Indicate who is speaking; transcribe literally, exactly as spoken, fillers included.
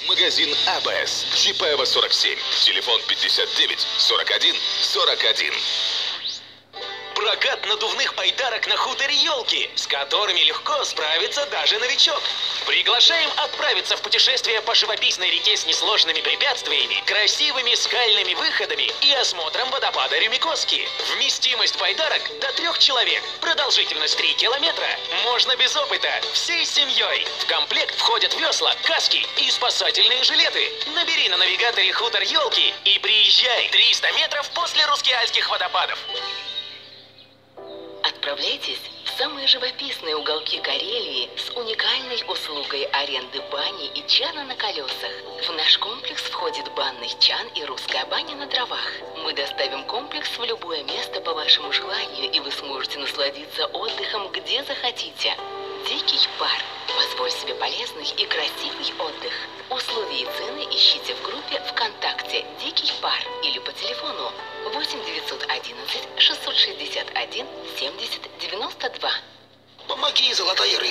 Speaker 1: Магазин АБС. Чапаева, сорок семь. Телефон пятьдесят девять сорок один сорок один.
Speaker 2: Прокат надувных байдарок на хуторе Елки, с которыми легко справится даже новичок. Приглашаем отправиться в путешествие по живописной реке с несложными препятствиями, красивыми скальными выходами и осмотром водопада Рюмикоски. Вместимость байдарок до трех человек, продолжительность три километра. Можно без опыта, всей семьей. В комплект входят весла, каски и спасательные жилеты. Набери на навигаторе хутор Елки и приезжай триста метров после Рускеальских водопадов.
Speaker 3: Отправляйтесь в самые живописные уголки Карелии с уникальной услугой аренды бани и чана на колесах. В наш комплекс входит банный чан и русская баня на дровах. Мы доставим комплекс в любое место по вашему желанию, и вы сможете насладиться отдыхом где захотите. Дикий пар. Позволь себе полезный и красивый отдых. Условия и цены ищите в группе ВКонтакте «Дикий пар» или по телефону восемь девятьсот одиннадцать шестьсот шестьдесят один семьдесят девяносто два.
Speaker 4: Помоги, золотая рыбка.